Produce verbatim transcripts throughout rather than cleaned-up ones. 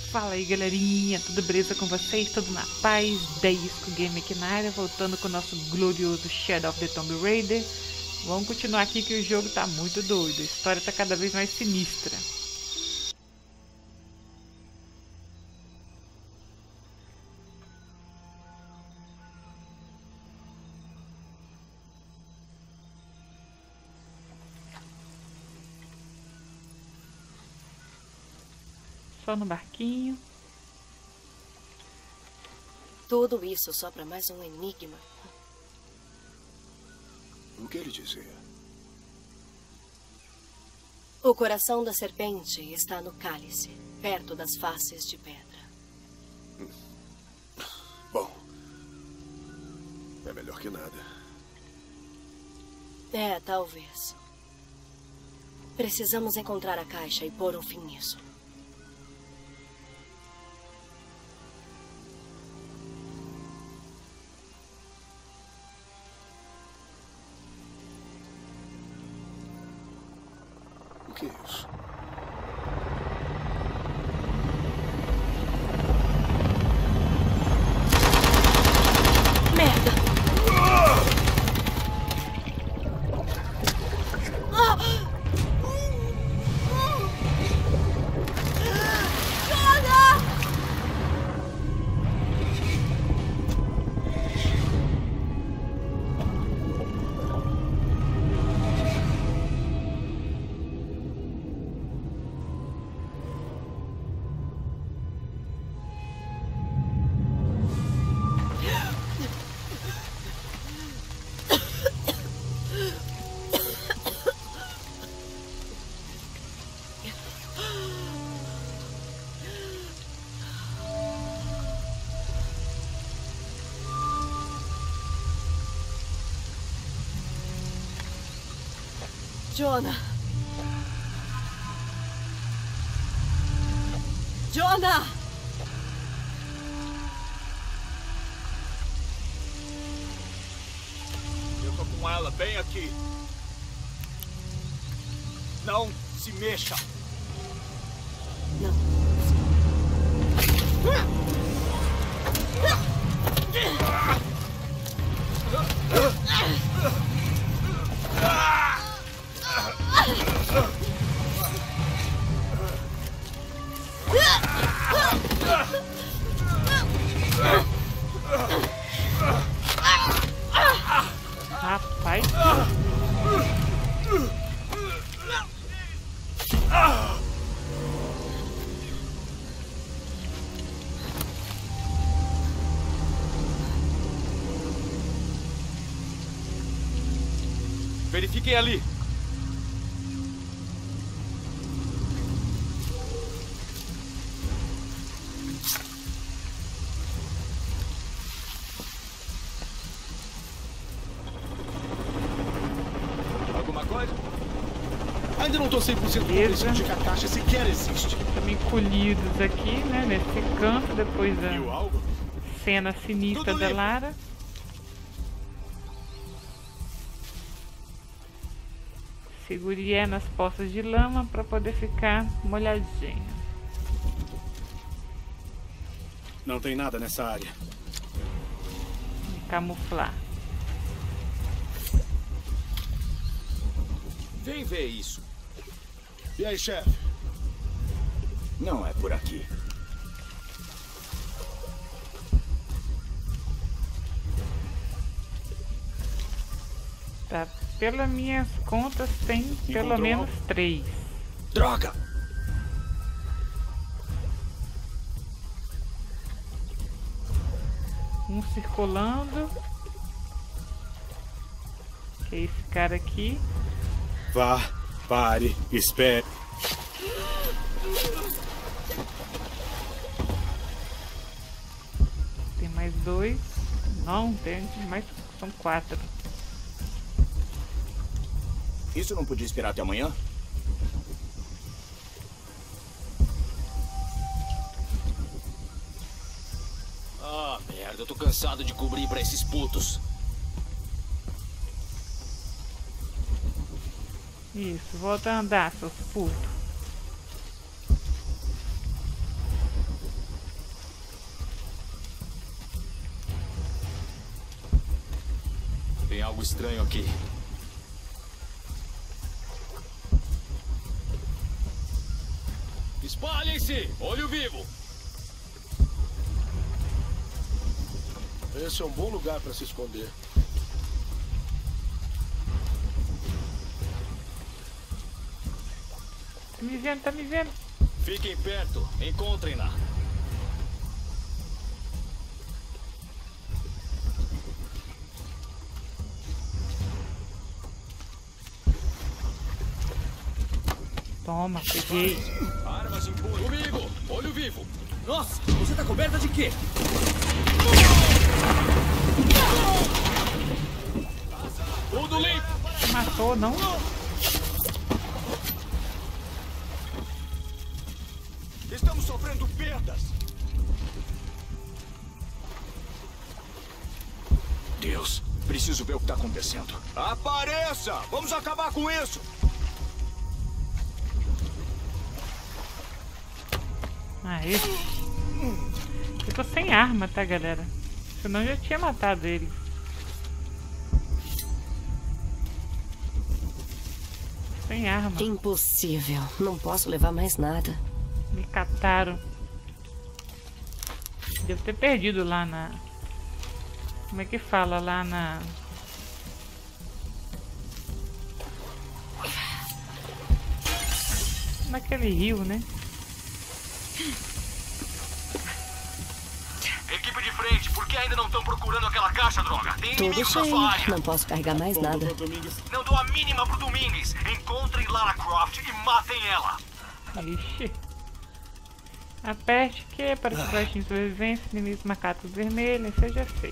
Fala aí, galerinha, tudo beleza com vocês? Tudo na paz? Deisco Game aqui na área, voltando com o nosso glorioso Shadow of the Tomb Raider. Vamos continuar aqui que o jogo tá muito doido, a história tá cada vez mais sinistra. Só no barquinho. Tudo isso só para mais um enigma. O que ele dizia? O coração da serpente está no cálice, perto das faces de pedra. Bom, é melhor que nada. É, talvez. Precisamos encontrar a caixa e pôr um fim nisso. O que é isso? Merda! Jonah! Jonah! Eu tô com ela bem aqui. Não se mexa. Não. Rapaz. Verifiquem ali. Alguma coisa? Ainda não tô cem por cento convencido de que a caixa sequer existe. Estamos encolhidos aqui, né, nesse canto, depois da Viu algo? cena sinistra Tudo da limpo. Lara. Segure é nas poças de lama para poder ficar molhadinho. Não tem nada nessa área. E camuflar. Vem ver isso. E aí, chefe? Não é por aqui. Tá, pelas minhas contas tem pelo Encontrou menos algo? três. Droga! Um circulando. Que é esse cara aqui. Vá, pare, espere. Tem mais dois. Não, tem mais. São quatro. Isso não podia esperar até amanhã? Ah, merda, eu tô cansado de cobrir pra esses putos. Isso, volta a andar, seus putos. estranho aqui. Espalhem-se! Olho vivo! Esse é um bom lugar para se esconder. Tá me vendo, tá me vendo. Fiquem perto, encontrem-na. Toma, peguei. Armas em punho. Comigo! Olho vivo! Nossa, você tá coberta de quê? Tudo limpo! Matou, não? Estamos sofrendo perdas. Deus, preciso ver o que está acontecendo. Apareça! Vamos acabar com isso! Aê. Eu tô sem arma, tá, galera? Senão eu já tinha matado ele. Sem arma. Impossível. Não posso levar mais nada. Me cataram. Devo ter perdido lá na... Como é que fala? Lá na... Naquele rio, né? Equipe de frente, por que ainda não estão procurando aquela caixa, droga? Tem Tudo inimigos na cheio. sua área. Não posso carregar mais nada. Não dou a mínima pro Domingues. Encontrem Lara Croft e matem ela. Ixi. Aperte Q para os baixinhos de sobrevivência, inimigos macatos vermelhos, isso eu já sei.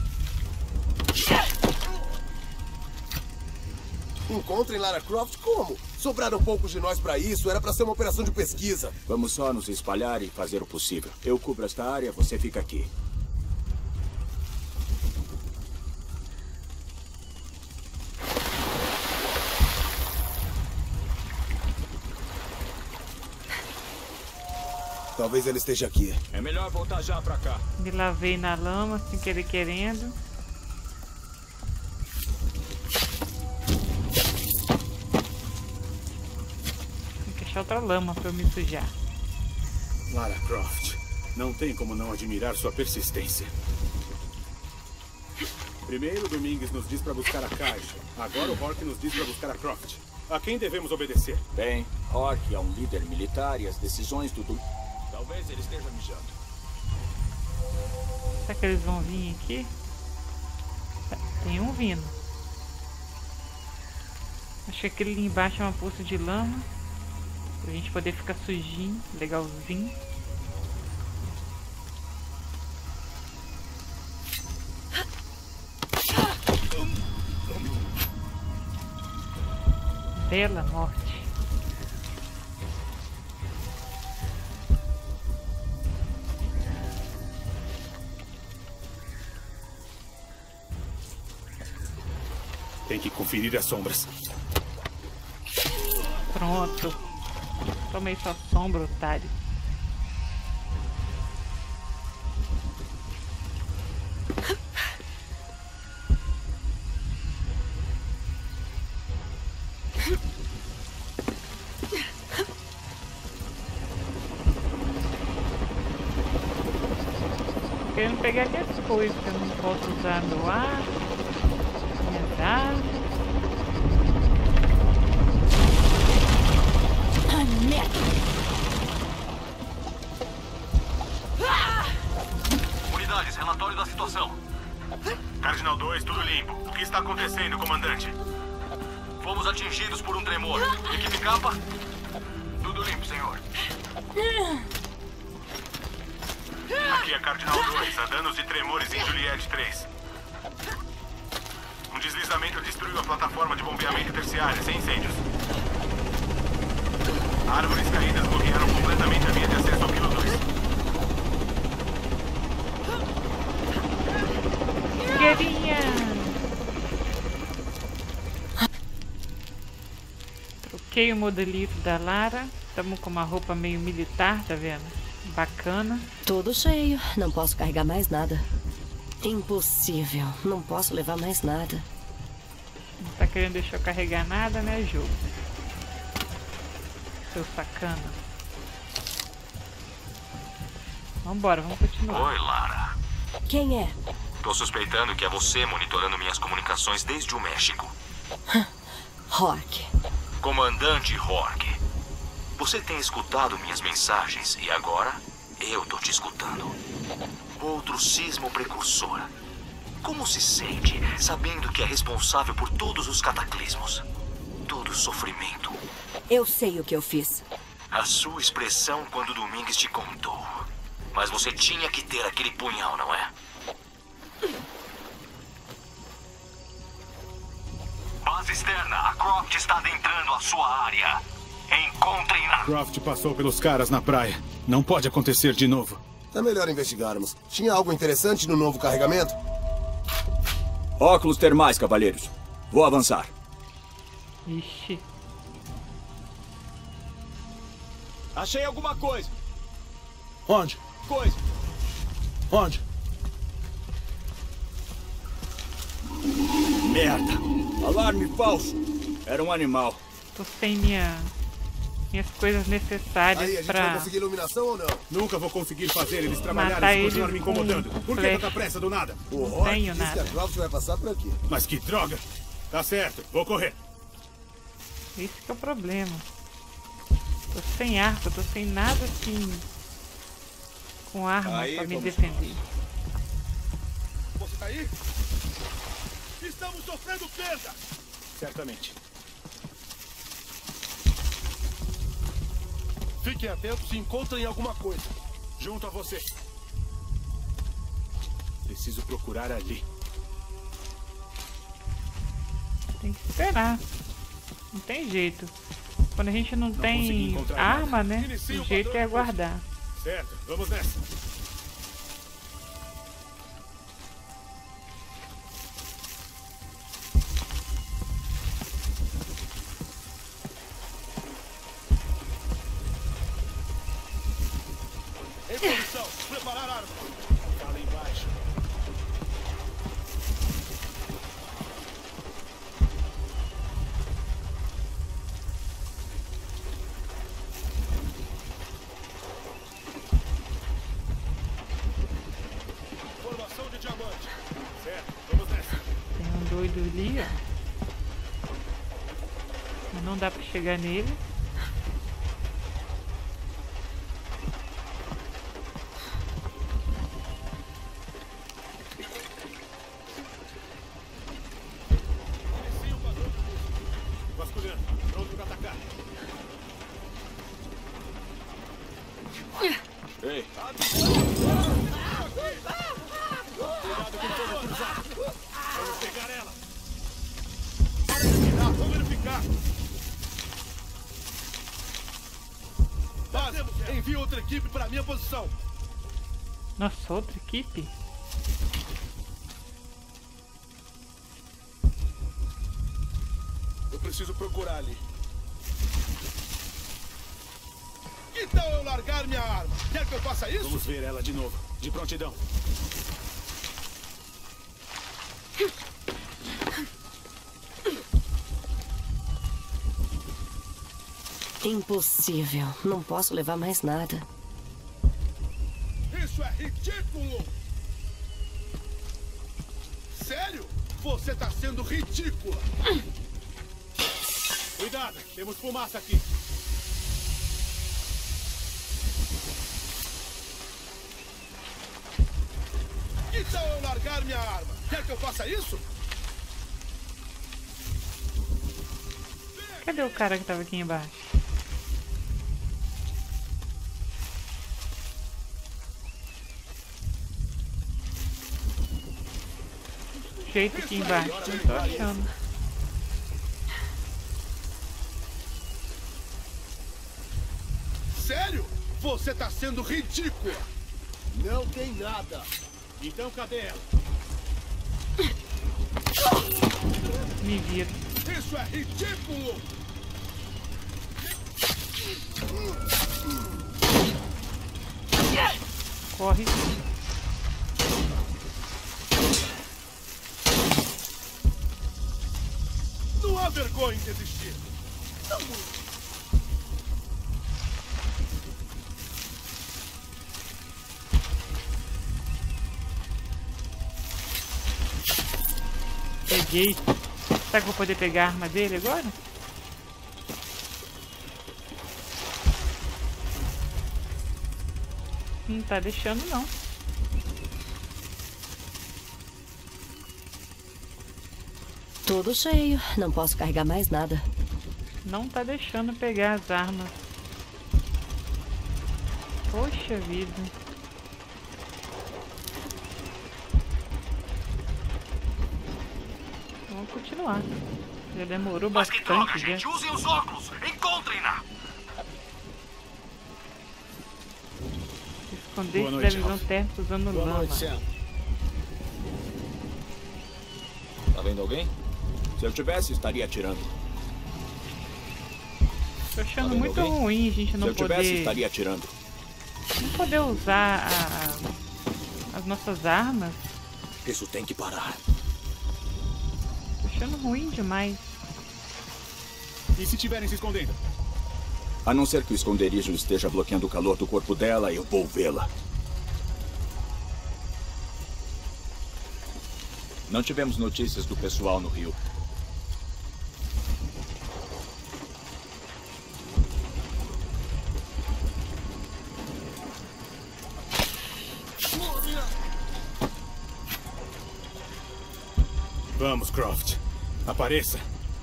Encontrem Lara Croft como? Sobraram poucos de nós para isso, era para ser uma operação de pesquisa. Vamos só nos espalhar e fazer o possível. Eu cubro esta área, você fica aqui. Talvez ela esteja aqui. É melhor voltar já pra cá. Me lavei na lama, sem querer querendo. Tem que achar outra lama pra eu me sujar. Lara Croft, não tem como não admirar sua persistência. Primeiro, Domingues nos diz para buscar a caixa. Agora o Rourke nos diz para buscar a Croft. A quem devemos obedecer? Bem, Rourke é um líder militar e as decisões do... do... Talvez ele esteja mijando. Será que eles vão vir aqui? Tem um vindo. Acho que aquele ali embaixo é uma poça de lama. Pra gente poder ficar sujinho, legalzinho. Bela morte. Tem que conferir as sombras. Pronto. Tomei sua sombra, otário. Tô querendo pegar aqui as coisas que eu não posso usar no ar. Minhas armas. Ai, merda! Unidades, relatório da situação. Cardinal dois, tudo limpo. O que está acontecendo, comandante? Fomos atingidos por um tremor. Equipe capa? Tudo limpo, senhor. Aqui é Cardinal dois, há danos de tremores em Juliette três. Um deslizamento destruiu a plataforma de bombeamento terciário, sem incêndios. Árvores caídas bloquearam completamente a via de acesso ao Kilo dois. Guerrinha! Troquei o modelito da Lara. Estamos com uma roupa meio militar, tá vendo? Bacana. Tudo cheio. Não posso carregar mais nada. Impossível. Não posso levar mais nada. Não tá querendo deixar eu carregar nada, né, jogo? Seu sacana. Vambora, vamos continuar. Oi, Lara. Quem é? Tô suspeitando que é você monitorando minhas comunicações desde o México. Rock. Comandante Rourke. Você tem escutado minhas mensagens e agora eu tô te escutando. Outro sismo precursor. Como se sente sabendo que é responsável por todos os cataclismos? Todo o sofrimento. Eu sei o que eu fiz. A sua expressão quando Domingues te contou. Mas você tinha que ter aquele punhal, não é? Base externa, a Croft está adentrando a sua área. Encontrem na... Croft passou pelos caras na praia. Não pode acontecer de novo. É melhor investigarmos. Tinha algo interessante no novo carregamento? Óculos termais, cavalheiros. Vou avançar. Ixi. Achei alguma coisa. Onde? Coisa. Onde? Merda. Alarme falso. Era um animal. Tô sem minha... minhas coisas necessárias Aí, a gente pra... vai conseguir iluminação ou não? Nunca vou conseguir fazer eles trabalharem Matar se eles continuar me com- incomodando. com Por que flecha. tanta pressa do nada? O Não Rourke tenho disse que a nada. Croft vai passar por aqui. Mas que droga. Tá certo, vou correr. Esse que é o problema. Tô sem arco, tô sem nada assim... com arma Aí, pra me vamos defender. Você tá aí? Estamos sofrendo perda! Certamente. Fiquem atentos se encontrem alguma coisa. Junto a você. Preciso procurar ali. Tem que esperar. Não tem jeito. Quando a gente não, consegui tem encontrar arma, nada. né? Inicie O o jeito padrão é de busca. aguardar. Certo, vamos nessa. Em posição, preparar arma. Fala embaixo. Formação de diamante. Certo, vamos nessa. Tem um doido ali, ó. Mas não dá pra chegar nele. Inicie o padrão de busca. Vasculhando, pronto pra atacar. Ei, Vamos pegar ela. Verificar, vamos verificar. Base, envie outra equipe para minha posição. Nossa, outra equipe? Eu preciso procurar ali. Então eu largar minha arma. Quer que eu faça isso? Vamos ver ela de novo. De prontidão. Impossível. Não posso levar mais nada. Isso é ridículo! Sério? Você tá sendo ridícula! Cuidado, temos fumaça aqui. Então eu largar minha arma. Quer que eu faça isso? Cadê o cara que tava aqui embaixo? Jeito aqui embaixo, não tô achando. Sério? Você tá sendo ridícula! Não tem nada. Então cadê ela? Me vira. Isso é ridículo! Corre. há vergonha em desistir. Não muito. Peguei. Será que eu vou poder pegar a arma dele agora? Não tá deixando não. Tudo cheio. Não posso carregar mais nada. Não tá deixando pegar as armas. Poxa vida. Vamos continuar. Já demorou Mas que bastante. droga, gente! Já. Usem os óculos! Encontrem-na! Esconder-se da visão térmica usando Boa lama. noite, Sam. Tá vendo alguém? Se eu tivesse, estaria atirando. Tô achando Tá muito alguém? ruim a gente não Se eu tivesse, poder, estaria atirando. não poder usar a- as nossas armas. Isso tem que parar. Tô achando ruim demais. E se tiverem se escondendo? A não ser que o esconderijo esteja bloqueando o calor do corpo dela, eu vou vê-la. Não tivemos notícias do pessoal no rio. Vamos, Croft. Apareça.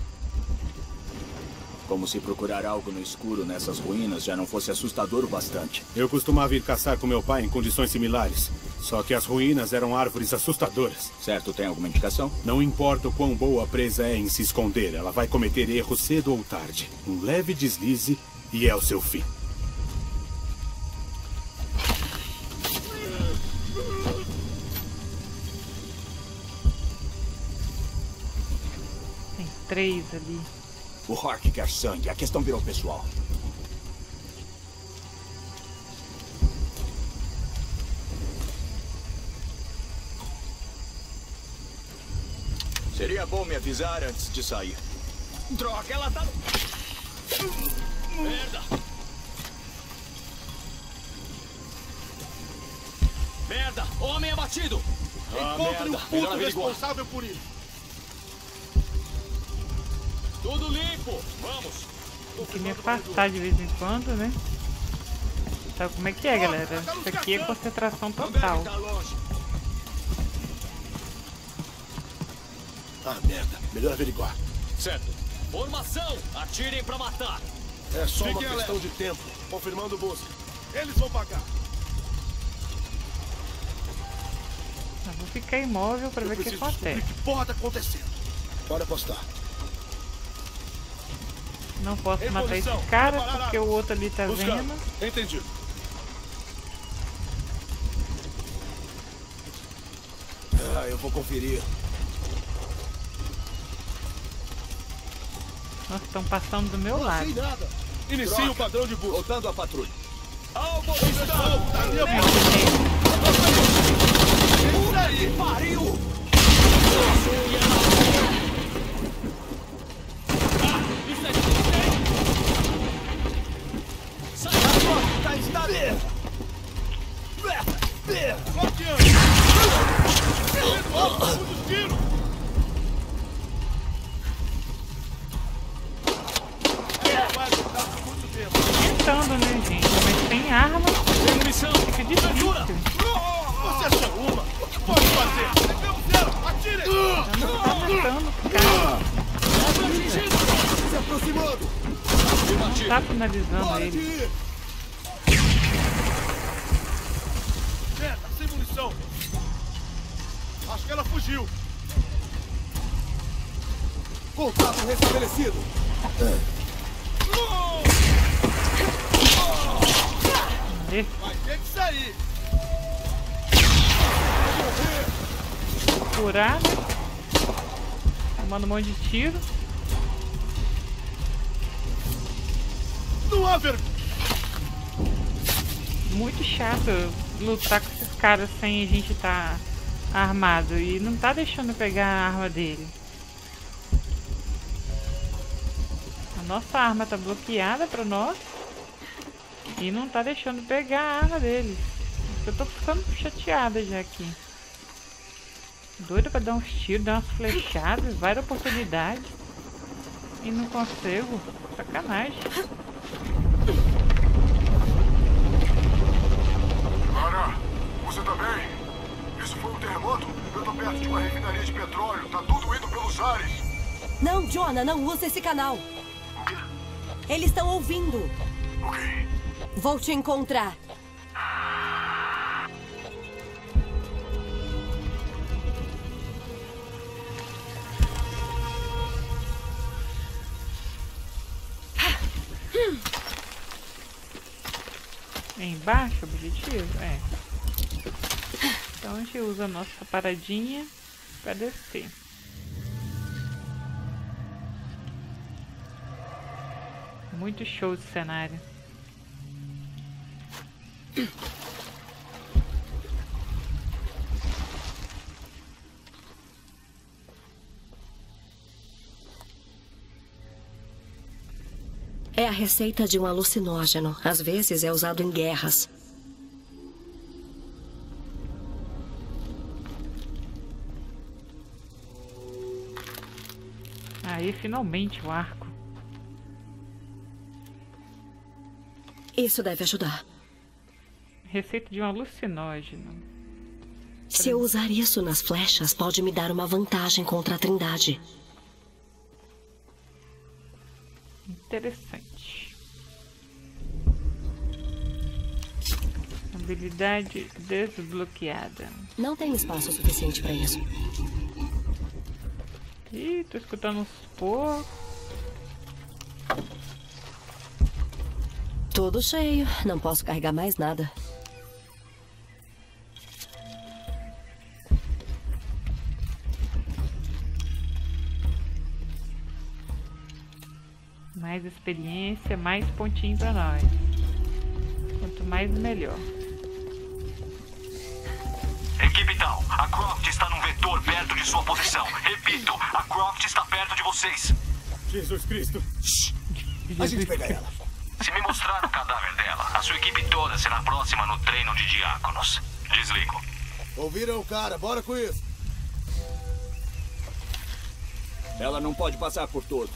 Como se procurar algo no escuro nessas ruínas já não fosse assustador o bastante. Eu costumava ir caçar com meu pai em condições similares. Só que as ruínas eram árvores assustadoras. Certo, tem alguma indicação? Não importa o quão boa a presa é em se esconder, ela vai cometer erro cedo ou tarde. Um leve deslize e é o seu fim. Tem três ali. O Hork quer sangue. A questão virou pessoal. Seria bom me avisar antes de sair. Droga, ela tá... Merda! Merda! Homem abatido! Ah, Encontre o merda. puto Melhor averiguar. responsável por isso. Tudo limpo! Vamos! Tem que me afastar de vez em quando, né? Sabe como é que é, galera? Isso aqui é concentração total. Tá longe! Ah, merda. Melhor averiguar. Certo! Formação! Atirem pra matar! É só uma Fiquem questão alerta. de tempo. Confirmando busca. Eles vão pagar. Eu vou ficar imóvel pra ver o que Preciso descobrir acontece. que porra tá acontecendo. Pode apostar. Não posso Em matar posição. esse cara Preparar porque o armas. outro ali tá Buscando. vendo. Entendido. Ah, eu vou conferir. Nossa, estão passando do meu Não lado. sei nada. Inicie Troca. o padrão de busca. Voltando à patrulha. Alvo avistado! Na minha É, Isso aí! Pariu! Isso é de Tá instalado. Bloqueando! Muitos tiros! É, vai aguentar por muito tempo. tentando, né, gente? Mas sem arma, munição! fica difícil. Você é só uma! O que pode fazer? Devemos zero! Atire! Já não tá matando os caras. Se aproximando. Não tá finalizando Hora de ele. ir. Merda, sem munição! Acho que ela fugiu! Contato restabelecido. Vê. Vai ter que sair! Curar, né? Tomando um monte de tiro. Não há vergonha! Muito chato lutar com esses caras sem a gente tá armado. E não tá deixando eu pegar a arma dele. nossa arma tá bloqueada pra nós. E não tá deixando pegar a arma deles. Eu tô ficando chateada já aqui. Doida pra dar uns tiros, dar umas flechadas, várias oportunidades. E não consigo. Sacanagem. Lara, você tá bem? Isso foi um terremoto? Eu tô perto de uma refinaria de petróleo. Tá tudo indo pelos ares. Não, Jonah, não usa esse canal. O quê? Eles estão ouvindo. Ok. Vou te encontrar. É embaixo o objetivo? É. Então a gente usa a nossa paradinha para descer. Muito show de cenário. É a receita de um alucinógeno. Às vezes é usado em guerras. Aí, finalmente, o arco. Isso deve ajudar. Receita de um alucinógeno. Se eu usar isso nas flechas, pode me dar uma vantagem contra a Trindade. Interessante. Habilidade desbloqueada. Não tem espaço suficiente para isso. Ih, tô escutando uns porcos. Tudo cheio. Não posso carregar mais nada. Mais experiência, mais pontinho pra nós. Quanto mais, melhor. Equipe Tal, a Croft está num vetor perto de sua posição. Repito, a Croft está perto de vocês. Jesus Cristo. Shhh. A gente pega ela. Se me mostrar o cadáver dela, a sua equipe toda será próxima no treino de diáconos. Desligo. Ouviram, cara? Bora com isso. Ela não pode passar por todos.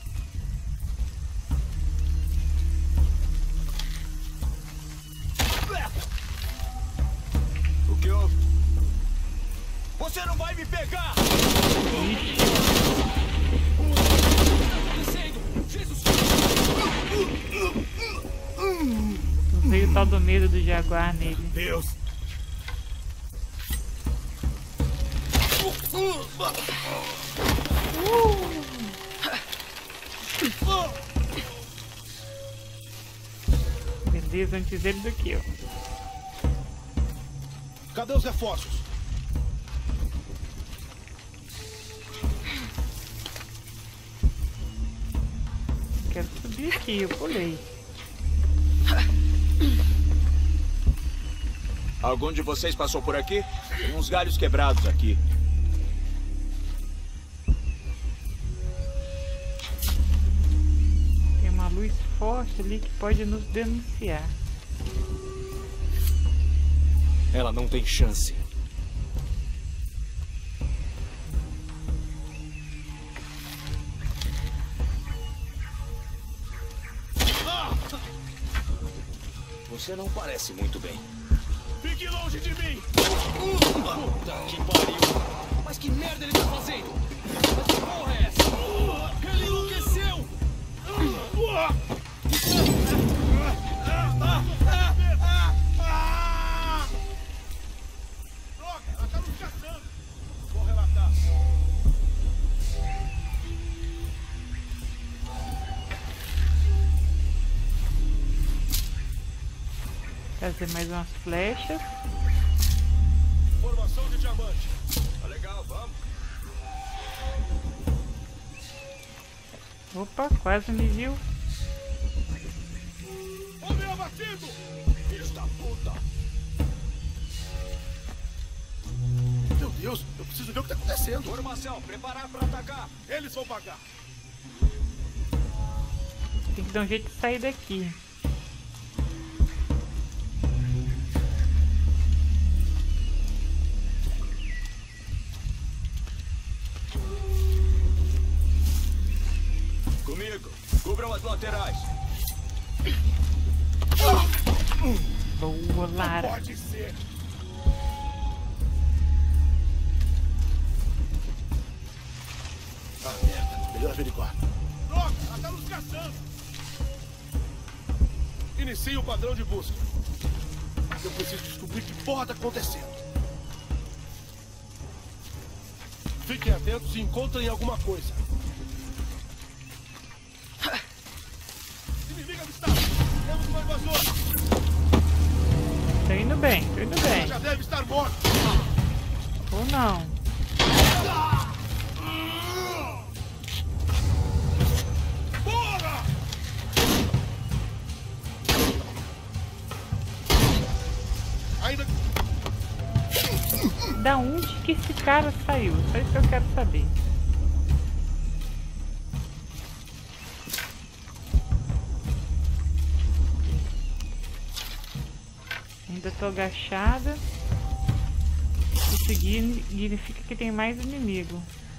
O que houve? Você não vai me pegar! Veio o tal do medo do jaguar nele. Deus! Beleza, antes ele do que eu. Cadê os reforços? Quero subir aqui, eu pulei. Algum de vocês passou por aqui? Tem uns galhos quebrados aqui. Tem uma luz forte ali que pode nos denunciar. Ela não tem chance. Você não parece muito bem. Fique longe de mim! Puta que pariu! Mas que merda ele tá fazendo? Mas que porra é essa? Ele enlouqueceu! Droga, ela tá nos caçando! Vou relatar. Trazer mais umas flechas. Formação de diamante. Tá legal, vamos. Opa, quase me viu. Homem abatido! Filho da puta! Meu Deus, eu preciso ver o que tá acontecendo. Formação, preparar pra atacar. Eles vão pagar. dar um jeito de sair daqui. Comigo. Cubram as laterais. Boa, Lara. Pode ser. Ah, merda. Melhor averiguar. Droga, ela tá nos caçando. Inicie o padrão de busca. Eu preciso descobrir que porra tá acontecendo. Fiquem atentos se encontrem alguma coisa. Inimigo avistado! Temos uma invasora! Tô indo bem, tô indo bem. Já deve estar morto! Ou não. Bora! Ainda... Da onde que esse cara saiu? Só isso que eu quero saber. Ainda tô agachada. Isso significa que tem mais inimigo.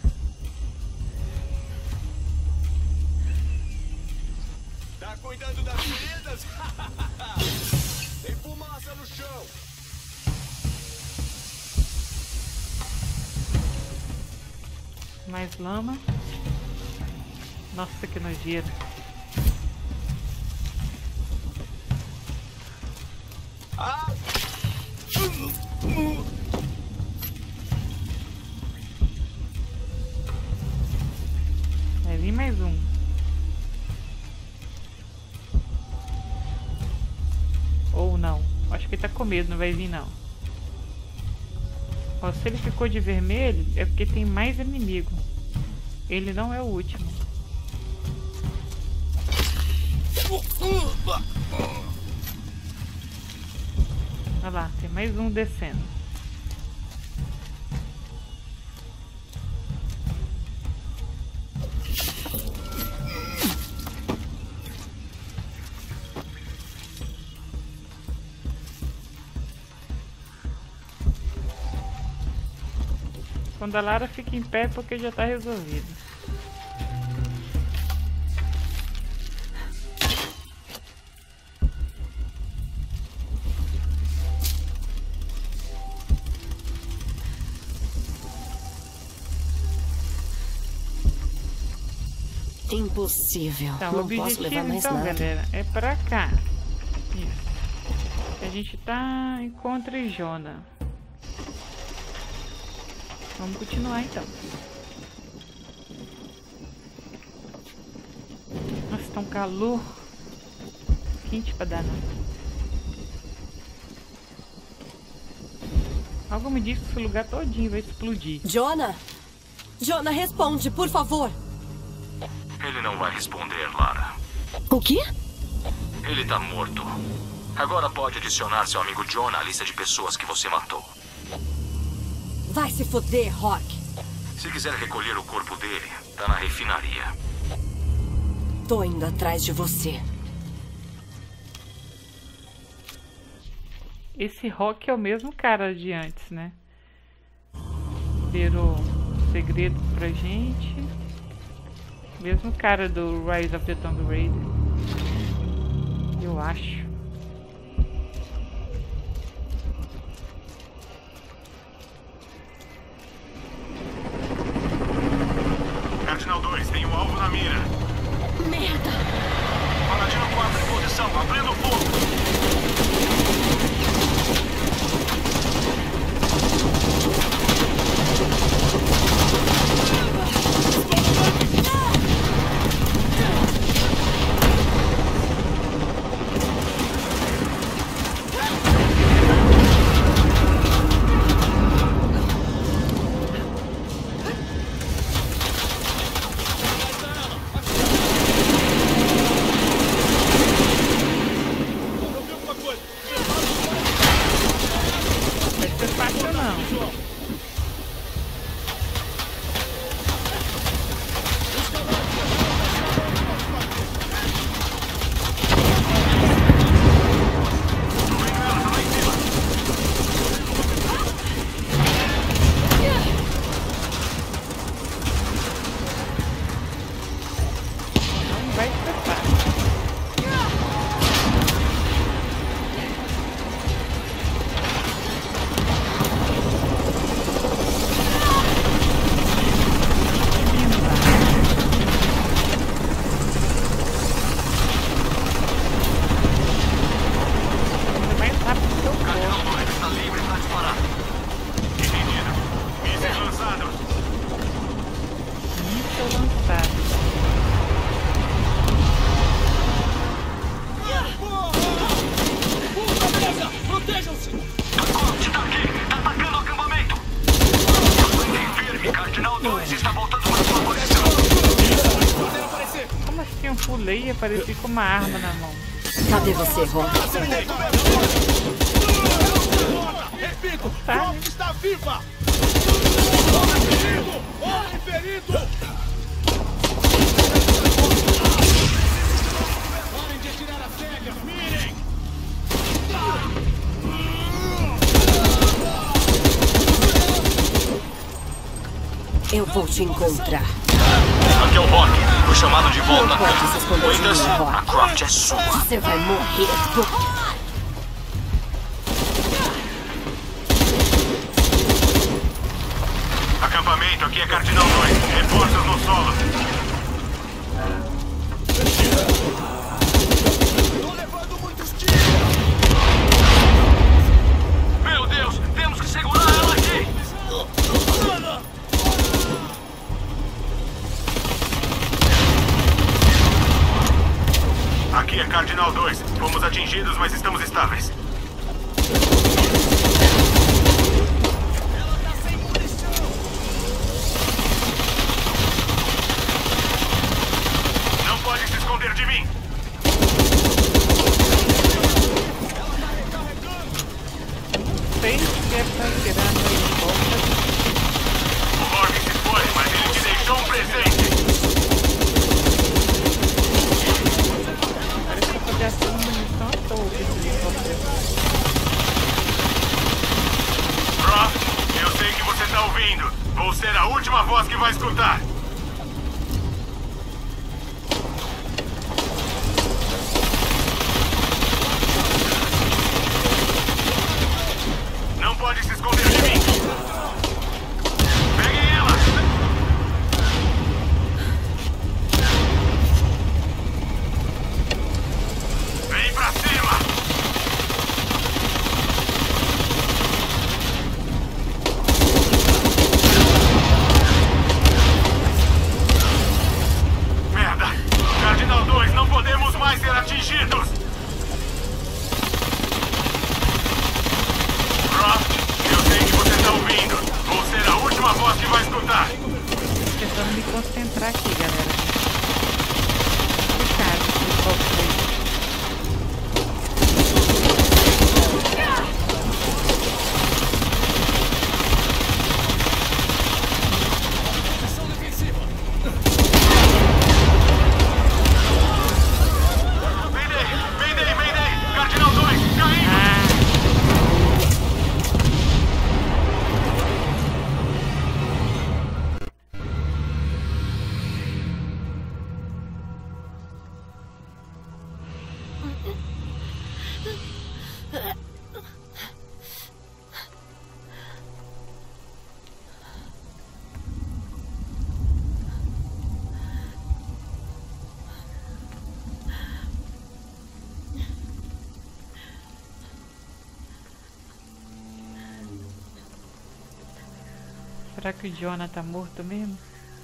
Tá cuidando das feridas? Tem fumaça no chão. Mais lama. Nossa, que nojeira. Ah! Vai vir mais um. Ou não. Acho que ele tá com medo, não vai vir não. Ó, se ele ficou de vermelho, é porque tem mais inimigo. Ele não é o último. Olha lá, tem mais um descendo. Quando a Lara fica em pé é porque já tá resolvido. Impossível. Tá, o Não posso objetivo levar mais então, nada. galera, é pra cá. Isso. A gente tá encontre Jonah. Vamos continuar então. Nossa, tá um calor quente pra dar, não. Algo me diz que esse lugar todinho vai explodir. Jonah? Jonah, responde, por favor. Ele não vai responder, Lara. O quê? Ele tá morto. Agora pode adicionar seu amigo Jonah à lista de pessoas que você matou. Vai se foder, Rock. Se quiser recolher o corpo dele, tá na refinaria. Tô indo atrás de você. Esse Rock é o mesmo cara de antes, né? Liberou segredos pra gente. Mesmo cara do Rise of the Tomb Raider. Eu acho. Cardinal dois, tem um alvo na mira. Merda! Paladino quatro em posição, abrindo fogo. Como assim? Eu pulei e apareci com uma arma na mão. Cadê você, Rock? Repito, Tá. Croft está viva! Homem ferido! Homem ferido! Parem de atirar as cegas! Mirem! Eu vou te encontrar. Aqui é o Rock. Foi chamado de volta. Não pode se esconder de Winters, mim, Rock. a Croft é sua. Você vai morrer. Acampamento, aqui é Cardinal dois. Reforços no solo. Tô levando muitos tiros! Meu Deus, temos que segurar ela aqui. Aqui é Cardinal dois. Fomos atingidos, mas estamos estáveis. Ela tá sem munição! Não pode se esconder de mim. Sei que é pra tirando aí de volta. O Rock se foi, mas ele te deixou um presente. Parece que eu tô gastando munição à toa com esse helicóptero. Croft, eu sei que você tá ouvindo. Vou ser a última voz que vai escutar. Não pode se esconder de mim. Peguem ela. Vem pra cima. Merda! Cardinal dois, não podemos mais ser atingidos! Croft, eu sei que você está ouvindo. Vou ser a última voz que vai escutar. Tentando me concentrar aqui, galera. Complicado esse helicóptero aí. Posição defensiva! Mayday! Mayday! Mayday! Cardinal dois, caindo! Ah, será que o Jonah tá morto mesmo?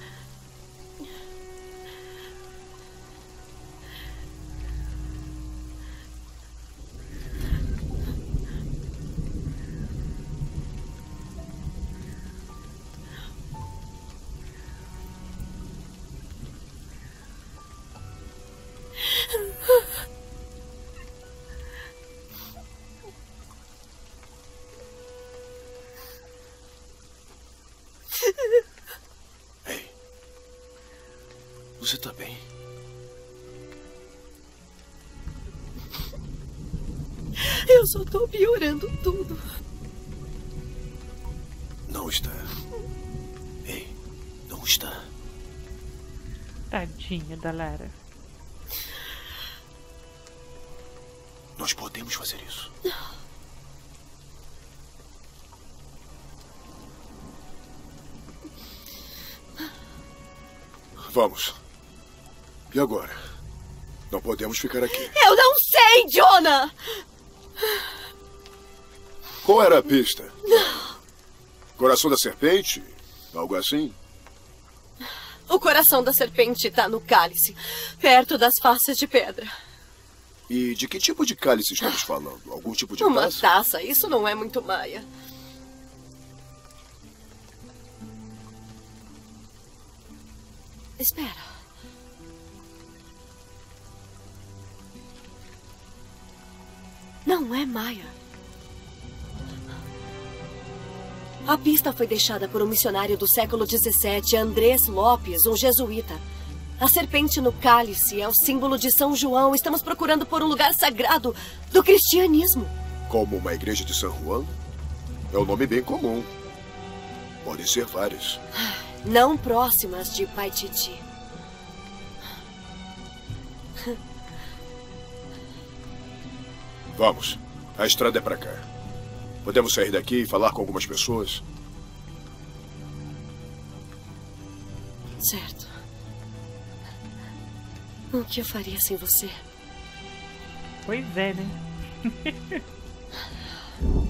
Ei. Você tá bem? Eu só tô piorando tudo. Não está. Ei, não está. Tadinha da Lara. Nós podemos fazer isso. Vamos. E agora? Não podemos ficar aqui. Eu não sei, Jonah! Qual era a pista? Coração da serpente? Algo assim? O coração da serpente tá no cálice, perto das faces de pedra. E de que tipo de cálice estamos falando? Algum tipo de Uma taça? taça, isso não é muito maia. Espera. Não é Maia. A pista foi deixada por um missionário do século dezessete, Andrés Lopes, um jesuíta. A serpente no cálice é o símbolo de São João. Estamos procurando por um lugar sagrado do cristianismo. Como uma igreja de San Juan? É um nome bem comum. Podem ser várias. Não próximas de Paititi. Vamos. A estrada é pra cá. Podemos sair daqui e falar com algumas pessoas? Certo. O que eu faria sem você? Pois é, né?